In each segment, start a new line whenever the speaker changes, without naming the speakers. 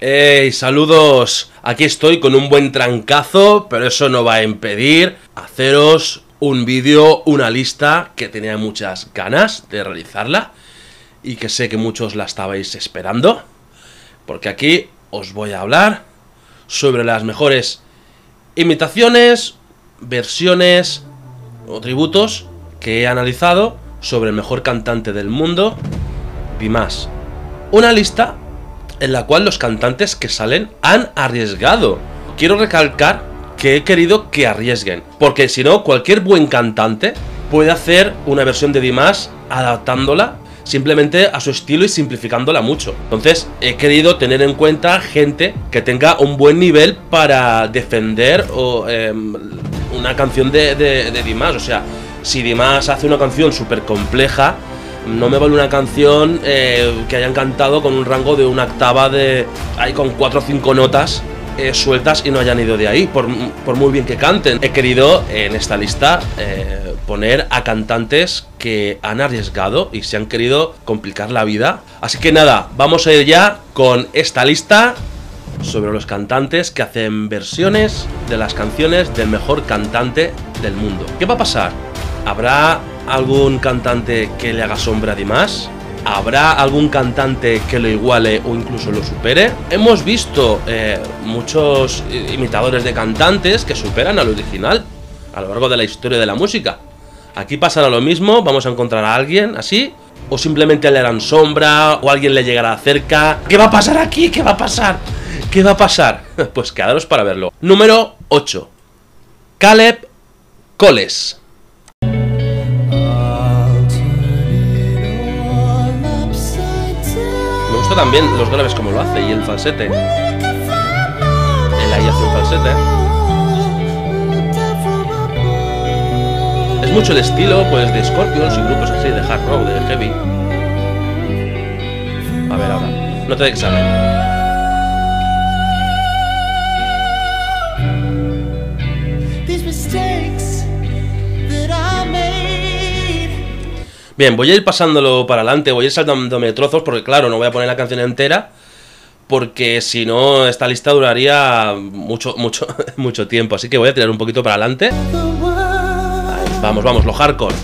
Hey, saludos. Aquí estoy con un buen trancazo, pero eso no va a impedir haceros un vídeo, una lista que tenía muchas ganas de realizarla y que sé que muchos la estabais esperando, porque aquí os voy a hablar sobre las mejores imitaciones, versiones o tributos que he analizado sobre el mejor cantante del mundo, Dimash. Una lista en la cual los cantantes que salen han arriesgado. Quiero recalcar que he querido que arriesguen, porque si no, cualquier buen cantante puede hacer una versión de Dimash adaptándola simplemente a su estilo y simplificándola mucho. Entonces he querido tener en cuenta gente que tenga un buen nivel para defender una canción de Dimash. O sea, si Dimash hace una canción súper compleja, no me vale una canción que hayan cantado con un rango de una octava ahí con 4 o 5 notas sueltas y no hayan ido de ahí, por muy bien que canten. He querido en esta lista poner a cantantes que han arriesgado y se han querido complicar la vida. Así que nada, vamos a ir ya con esta lista sobre los cantantes que hacen versiones de las canciones del mejor cantante del mundo. ¿Qué va a pasar? ¿Habrá algún cantante que le haga sombra a Dimash? ¿Habrá algún cantante que lo iguale o incluso lo supere? Hemos visto muchos imitadores de cantantes que superan al original a lo largo de la historia de la música. Aquí pasará lo mismo, vamos a encontrar a alguien así, o simplemente le harán sombra, o alguien le llegará cerca. ¿Qué va a pasar aquí? ¿Qué va a pasar? ¿Qué va a pasar? Pues quedaros para verlo. Número 8. Caleb Coles. Me gusta también los graves como lo hace y el falsete. Él ahí hace un falsete. Es mucho el estilo pues de Scorpions y grupos así de hard rock, de heavy. A ver ahora, nota de examen. Bien, voy a ir pasándolo para adelante, voy a ir saltándome trozos porque claro, no voy a poner la canción entera porque si no esta lista duraría mucho tiempo, así que voy a tirar un poquito para adelante. Ahí, vamos, lo hardcore.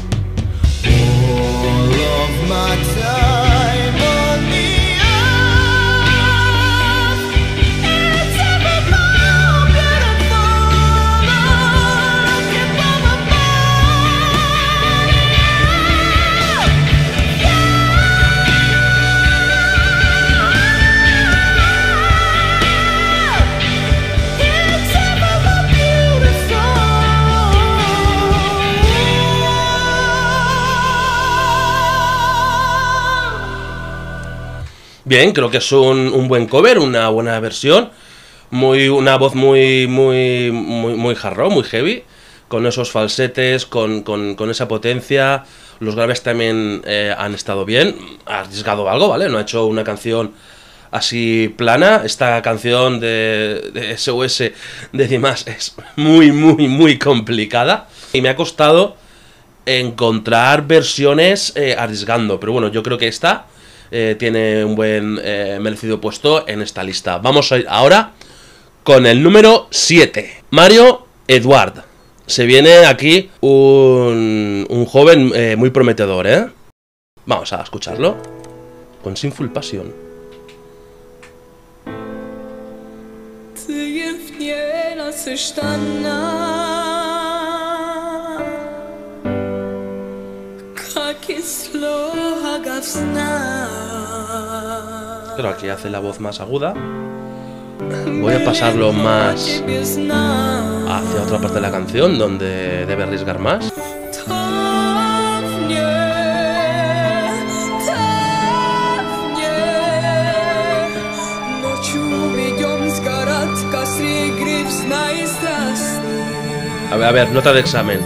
Bien, creo que es un buen cover, una buena versión, una voz muy hard rock, muy heavy, con esos falsetes, con esa potencia. Los graves también han estado bien, ha arriesgado algo, ¿vale? No ha hecho una canción así plana. Esta canción de SOS de Dimash es muy complicada y me ha costado encontrar versiones arriesgando, pero bueno, yo creo que esta tiene un buen merecido puesto en esta lista. Vamos a ir ahora con el número 7. Mario Edward. Se viene aquí un joven muy prometedor, ¿eh? Vamos a escucharlo con Sinful Passion. Pero aquí hace la voz más aguda. Voy a pasarlo más hacia otra parte de la canción donde debe arriesgar más. A ver, nota de examen.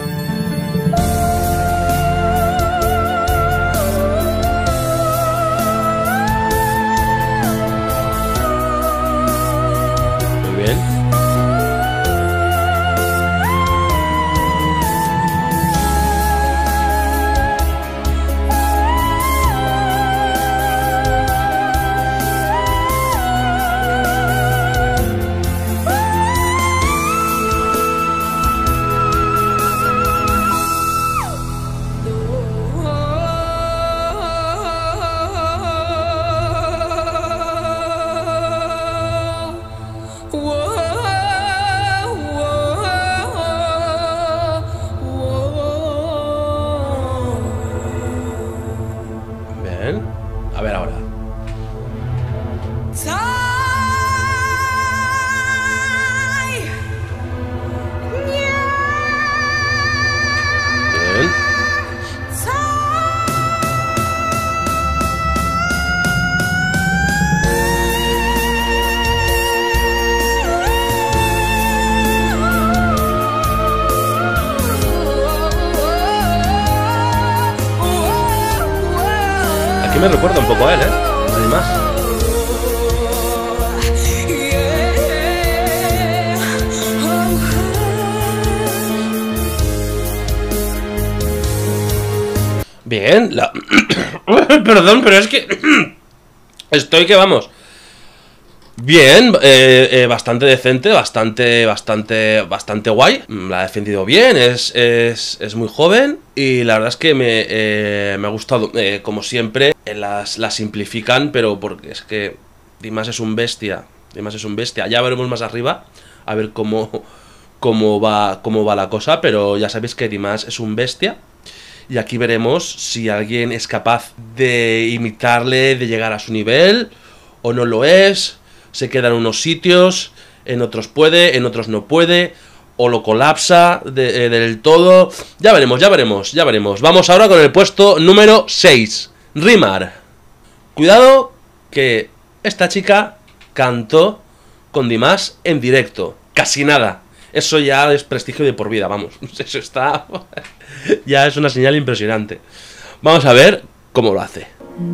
me recuerda un poco a él, además. Bien, perdón, pero es que estoy que vamos. Bien, bastante decente, bastante guay. La ha defendido bien, es muy joven. Y la verdad es que me ha gustado. Como siempre, la simplifican, pero porque es que Dimas es un bestia. Ya veremos más arriba, a ver cómo va la cosa. Pero ya sabéis que Dimas es un bestia. Y aquí veremos si alguien es capaz de imitarle, de llegar a su nivel, o no lo es. Se queda en unos sitios, en otros puede, en otros no puede, o lo colapsa del todo. Ya veremos. Vamos ahora con el puesto número 6, Rimar. Cuidado que esta chica cantó con Dimas en directo. Casi nada. Eso ya es prestigio de por vida, vamos. Eso está... ya es una señal impresionante. Vamos a ver cómo lo hace.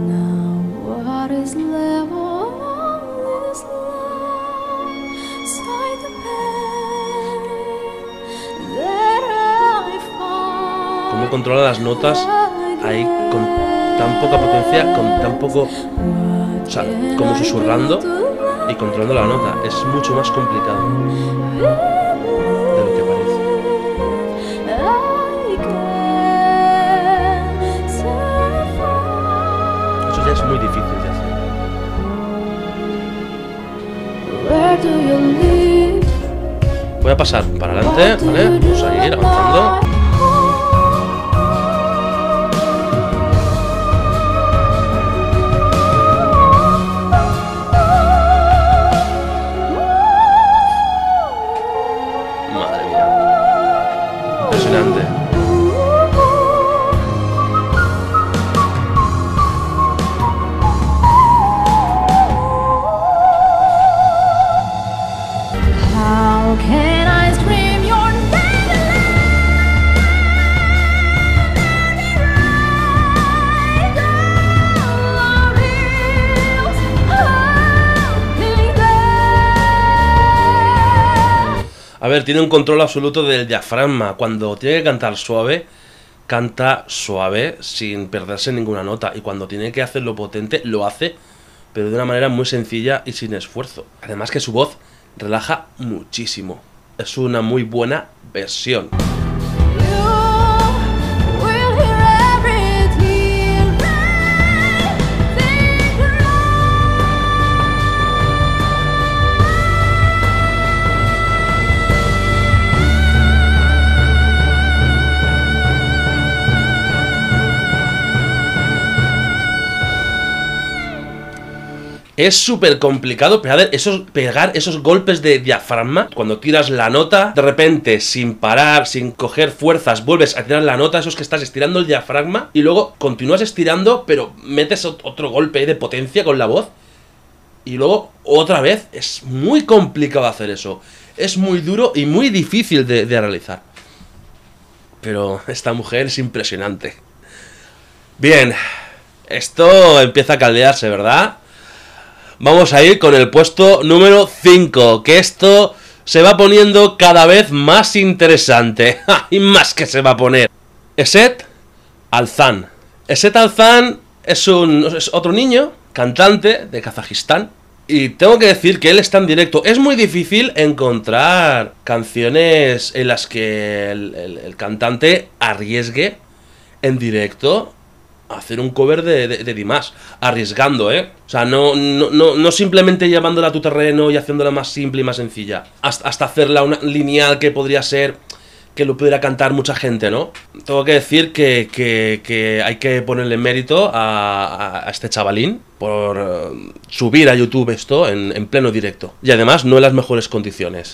Cómo controla las notas ahí con tan poca potencia, con tan poco... O sea, como susurrando y controlando la nota. Es mucho más complicado de lo que parece. Eso ya es muy difícil de hacer. Voy a pasar para adelante, ¿vale? Vamos a ir avanzando. Madre mía. Impresionante. A ver, tiene un control absoluto del diafragma. Cuando tiene que cantar suave, canta suave sin perderse ninguna nota. Y cuando tiene que hacerlo potente, lo hace, pero de una manera muy sencilla y sin esfuerzo. Además que su voz relaja muchísimo. Es una muy buena versión. Es súper complicado pegar esos golpes de diafragma. Cuando tiras la nota, de repente, sin parar, sin coger fuerzas, vuelves a tirar la nota. Eso es que estás estirando el diafragma y luego continúas estirando, pero metes otro golpe de potencia con la voz. Y luego, otra vez, es muy complicado hacer eso. Es muy duro y muy difícil de realizar. Pero esta mujer es impresionante. Bien, esto empieza a caldearse, ¿verdad? Vamos a ir con el puesto número 5, que esto se va poniendo cada vez más interesante. Y más que se va a poner. Eset Alzan. Eset Alzan es otro niño, cantante de Kazajistán. Y tengo que decir que él está en directo. Es muy difícil encontrar canciones en las que el cantante arriesgue en directo hacer un cover de Dimas, arriesgando, O sea, no simplemente llevándola a tu terreno y haciéndola más simple y más sencilla. Hasta hacerla una lineal que podría ser que lo pudiera cantar mucha gente, ¿no? Tengo que decir que hay que ponerle mérito a este chavalín por subir a YouTube esto en pleno directo. Y además no en las mejores condiciones.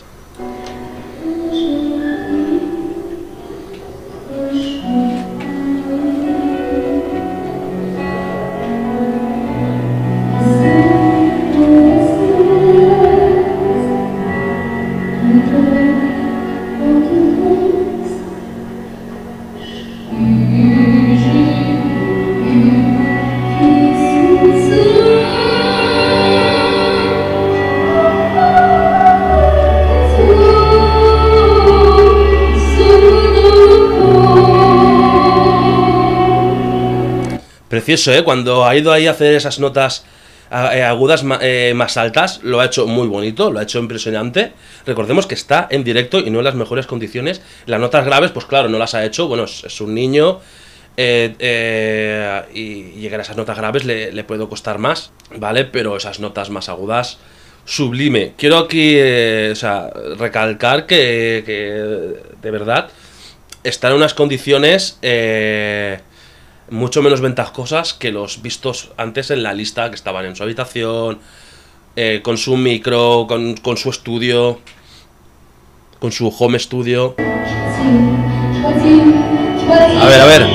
precioso, ¿eh? Cuando ha ido ahí a hacer esas notas agudas más altas, lo ha hecho muy bonito, lo ha hecho impresionante. Recordemos que está en directo y no en las mejores condiciones. Las notas graves, pues claro, no las ha hecho. Bueno, es un niño y llegar a esas notas graves le puede costar más, ¿vale? Pero esas notas más agudas, sublime. Quiero aquí recalcar que de verdad está en unas condiciones mucho menos ventajosas que los vistos antes en la lista, que estaban en su habitación, con su micro, con su estudio, con su home studio. A ver, a ver.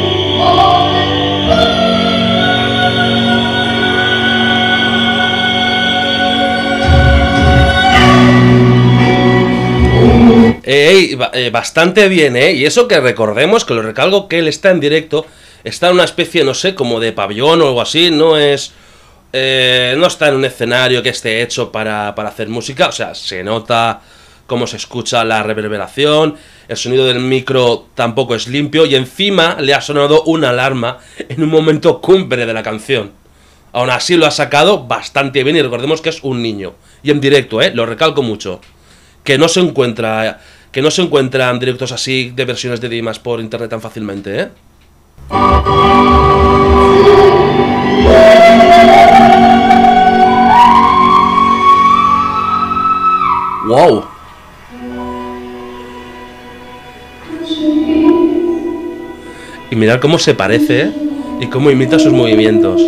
Bastante bien, y eso que recordemos, que lo recalco, que él está en directo. Está en una especie, no sé, como de pabellón o algo así. No es... no está en un escenario que esté hecho para hacer música. O sea, se nota cómo se escucha la reverberación. El sonido del micro tampoco es limpio. Y encima le ha sonado una alarma en un momento cumbre de la canción. Aún así lo ha sacado bastante bien. Y recordemos que es un niño. Y en directo, lo recalco mucho. Que no se encuentran directos así de versiones de Dimas por internet tan fácilmente, ¡Wow! Y mirad cómo se parece, y cómo imita sus movimientos.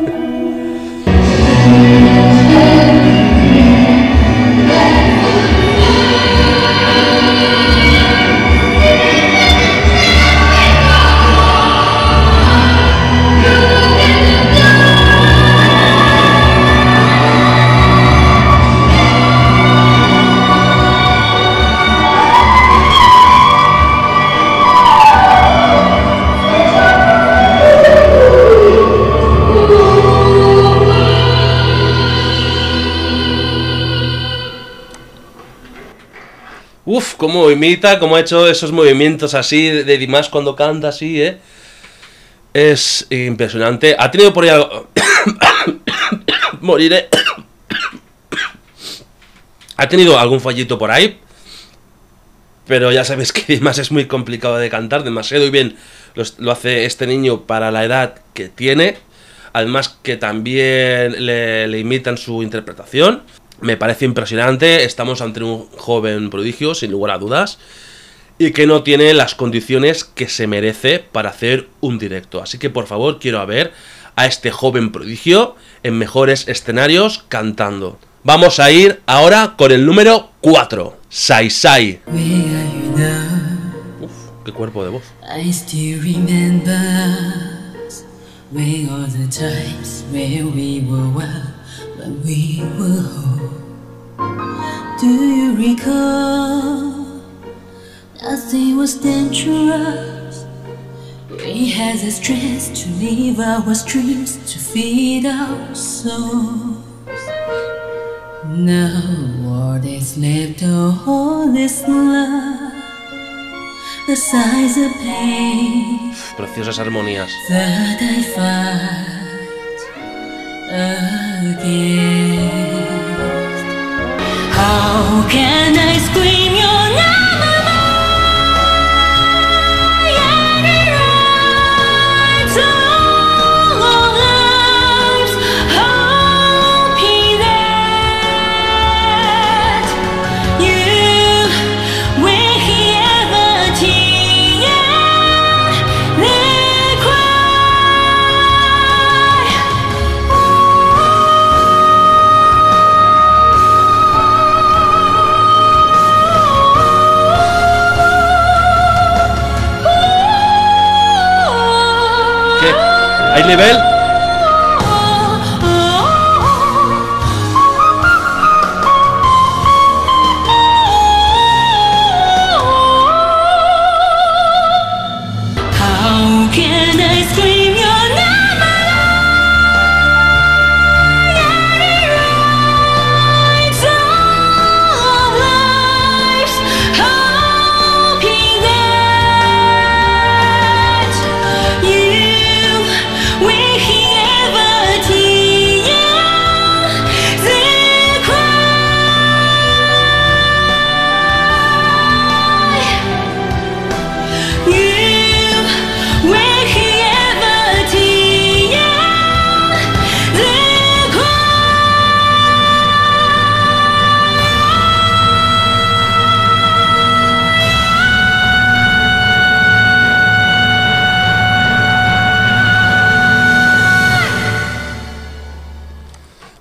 Uf, cómo imita, cómo ha hecho esos movimientos así de Dimas cuando canta así, Es impresionante. Ha tenido por ahí algo... Moriré. Ha tenido algún fallito por ahí. Pero ya sabéis que Dimas es muy complicado de cantar, demasiado bien lo hace este niño para la edad que tiene. Además que también le imitan su interpretación. Me parece impresionante, estamos ante un joven prodigio, sin lugar a dudas, y que no tiene las condiciones que se merece para hacer un directo. Así que por favor quiero ver a este joven prodigio en mejores escenarios cantando. Vamos a ir ahora con el número 4, Sai Sai. Uf, qué cuerpo de voz.
I still remember where all the times where we were wild, when we were home. Do you recall? Nothing was dangerous. We had the strength to live our dreams, to feed our souls. Now what is left of all this love? The sighs of pain.
Preciosas armonías.
That I fight again. How can I scream your name?
¿Hay nivel?
How can I scream your name? Rides of lives, hoping that you will hear.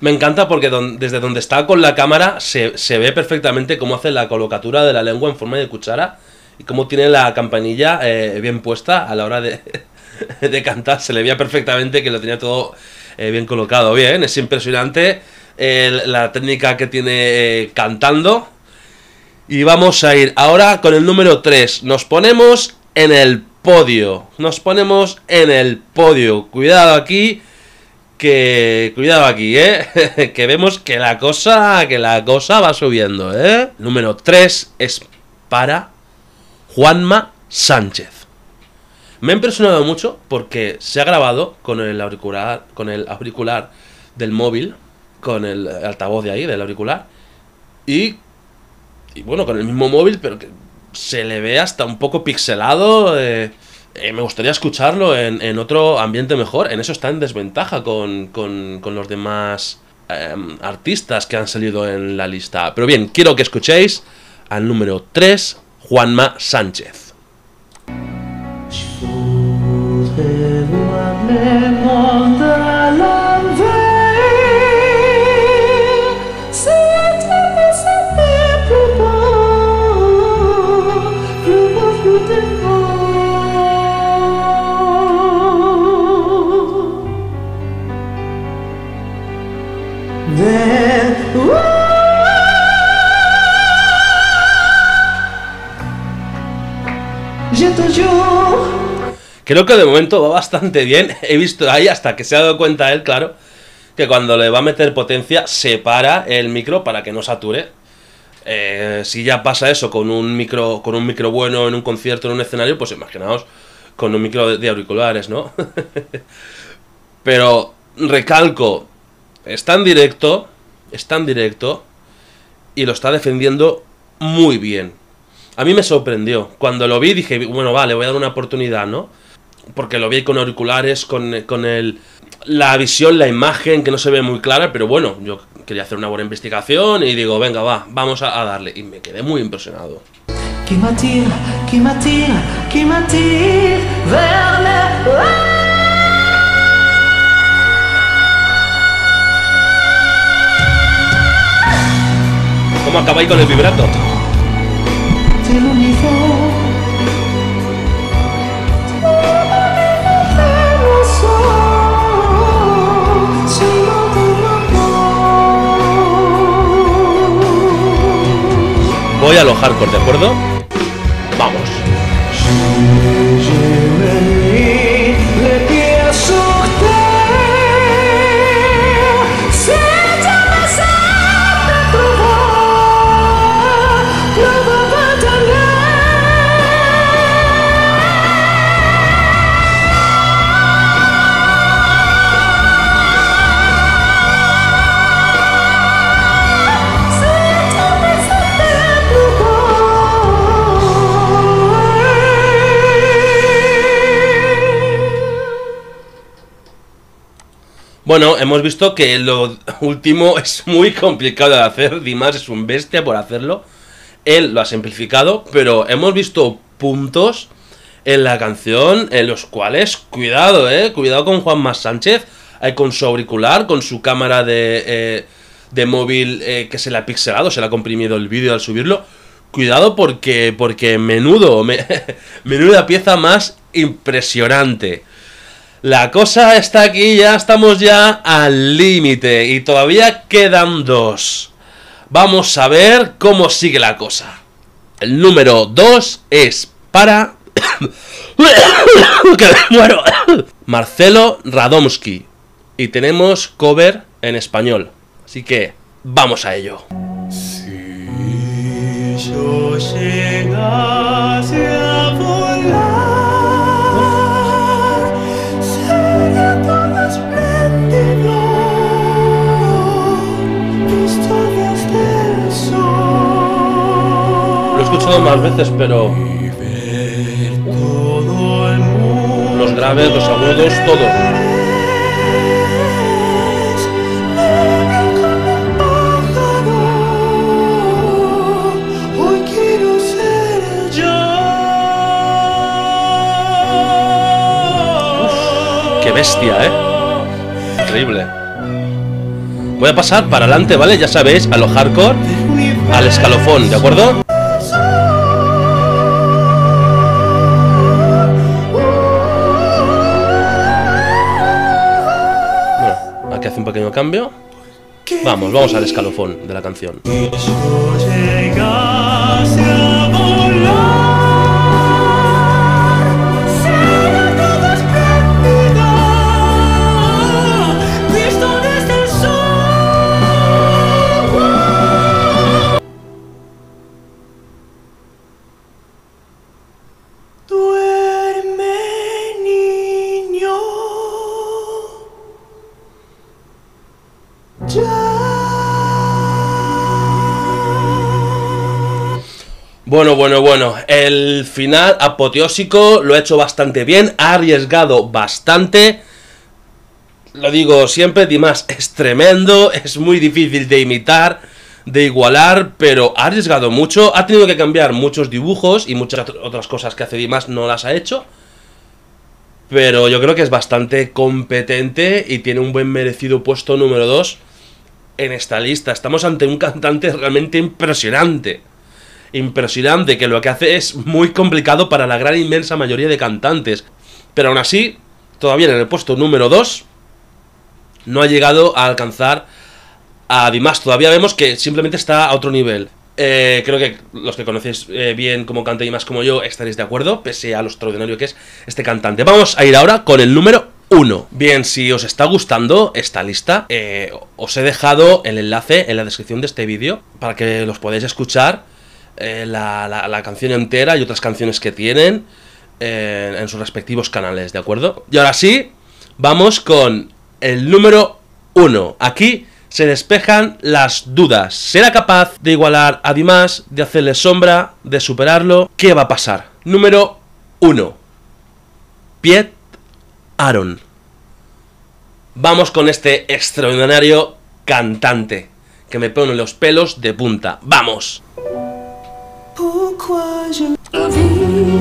Me encanta porque desde donde está con la cámara se ve perfectamente cómo hace la colocatura de la lengua en forma de cuchara y cómo tiene la campanilla bien puesta a la hora de, de cantar. Se le veía perfectamente que lo tenía todo bien colocado. Bien, es impresionante la técnica que tiene cantando. Y vamos a ir ahora con el número 3. Nos ponemos en el podio. Nos ponemos en el podio. Cuidado aquí. Cuidado aquí, que vemos que la cosa va subiendo, Número 3 es para Juanma Sánchez. Me ha impresionado mucho porque se ha grabado con el auricular del móvil, con el altavoz de ahí, del auricular, y bueno, con el mismo móvil, pero que se le ve hasta un poco pixelado. Me gustaría escucharlo en otro ambiente mejor. En eso está en desventaja con los demás artistas que han salido en la lista. Pero bien, quiero que escuchéis al número 3, Juanma Sánchez. Creo que de momento va bastante bien. He visto ahí, hasta que se ha dado cuenta él, claro, que cuando le va a meter potencia separa el micro para que no sature. Si ya pasa eso con un micro bueno en un concierto, en un escenario, pues imaginaos con un micro de auriculares, ¿no? Pero recalco, está en directo y lo está defendiendo muy bien. A mí me sorprendió. Cuando lo vi dije, bueno, vale, voy a dar una oportunidad, ¿no? Porque lo vi con auriculares, con la visión, la imagen, que no se ve muy clara, pero bueno, yo quería hacer una buena investigación y digo, venga, vamos a darle. Y me quedé muy impresionado.
Qui m'attire vers le...
¿Cómo acaba ahí con el vibrato? Voy a lo hardcore, ¿de acuerdo? Vamos. Bueno, hemos visto que lo último es muy complicado de hacer. Dimas es un bestia por hacerlo. Él lo ha simplificado, pero hemos visto puntos en la canción en los cuales, cuidado, cuidado con Juanma Sánchez, con su auricular, con su cámara de móvil que se le ha pixelado, se le ha comprimido el vídeo al subirlo. Cuidado porque menuda pieza más impresionante. La cosa está aquí, ya estamos ya al límite y todavía quedan 2. Vamos a ver cómo sigue la cosa. El número 2 es para... ¡Que me muero! Marcelo Radomski. Y tenemos cover en español. Así que vamos a ello. Si yo llegase a volar, lo he escuchado más veces, pero los graves, los agudos, todo. Uf, qué bestia, increíble. Voy a pasar para adelante, ¿vale? Ya sabéis, a lo hardcore, al escalofón, ¿de acuerdo? Bueno, aquí hace un pequeño cambio. Vamos al escalofón de la canción. Bueno, el final apoteósico lo ha hecho bastante bien, ha arriesgado bastante. Lo digo siempre, Dimas es tremendo, es muy difícil de imitar, de igualar, pero ha arriesgado mucho, ha tenido que cambiar muchos dibujos y muchas otras cosas que hace Dimas no las ha hecho. Pero yo creo que es bastante competente y tiene un buen merecido puesto número 2 en esta lista. Estamos ante un cantante realmente impresionante. Impresionante, que lo que hace es muy complicado para la gran inmensa mayoría de cantantes. Pero aún así, todavía en el puesto número 2 no ha llegado a alcanzar a Dimas. Todavía vemos que simplemente está a otro nivel. Creo que los que conocéis bien cómo canta Dimas como yo estaréis de acuerdo, pese a lo extraordinario que es este cantante. Vamos a ir ahora con el número 1. Bien, si os está gustando esta lista, os he dejado el enlace en la descripción de este vídeo para que los podáis escuchar. La canción entera y otras canciones que tienen en sus respectivos canales, ¿de acuerdo? Y ahora sí, vamos con el número 1. Aquí se despejan las dudas. ¿Será capaz de igualar a Dimas, de hacerle sombra, de superarlo? ¿Qué va a pasar? Número 1. Piet Aaron. Vamos con este extraordinario cantante que me pone los pelos de punta. ¡Vamos!
Pourquoi je vis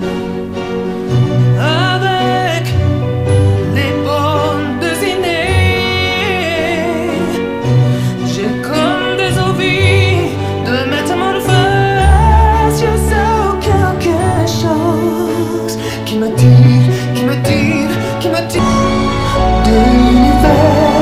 avec les bornes dessinées? J'ai comme des envies de métamorphose. Je sens quelque chose qui me tire, qui me tire, qui me tire de l'univers.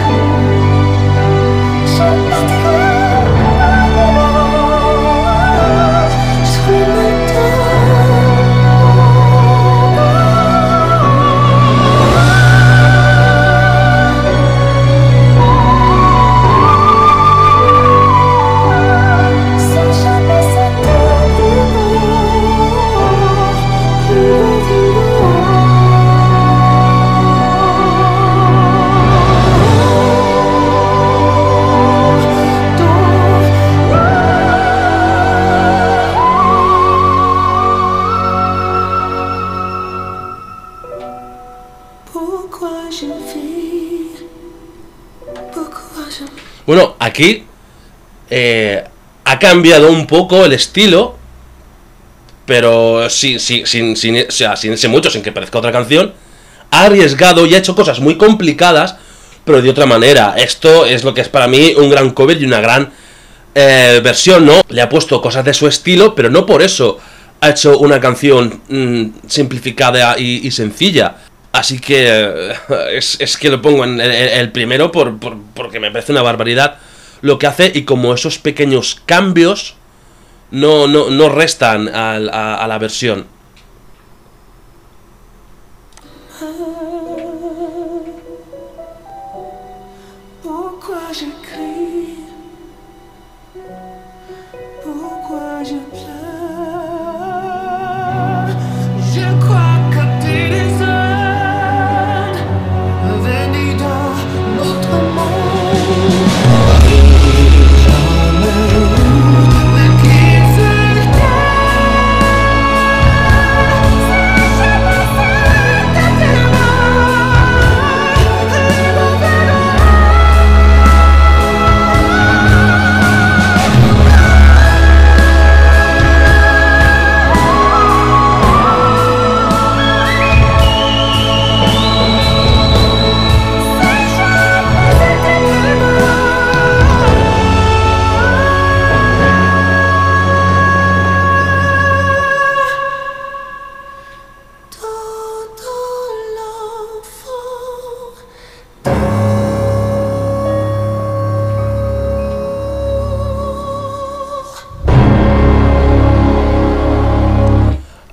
Bueno, aquí ha cambiado un poco el estilo, pero sin irse mucho, sin que parezca otra canción. Ha arriesgado y ha hecho cosas muy complicadas, pero de otra manera. Esto es lo que es para mí un gran cover y una gran versión, ¿no? Le ha puesto cosas de su estilo, pero no por eso ha hecho una canción simplificada y sencilla. Así que es que lo pongo en el primero porque me parece una barbaridad lo que hace, y como esos pequeños cambios no restan a la versión.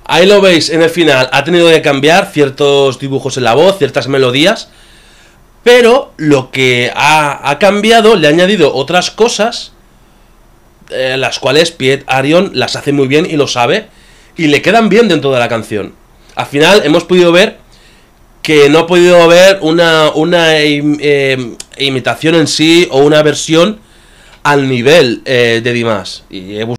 Ahí lo veis, en el final ha tenido que cambiar ciertos dibujos en la voz, ciertas melodías, pero lo que ha cambiado, le ha añadido otras cosas, las cuales Piet Arion las hace muy bien y lo sabe, y le quedan bien dentro de la canción. Al final hemos podido ver que no ha podido haber una imitación en sí o una versión al nivel de Dimas. Y he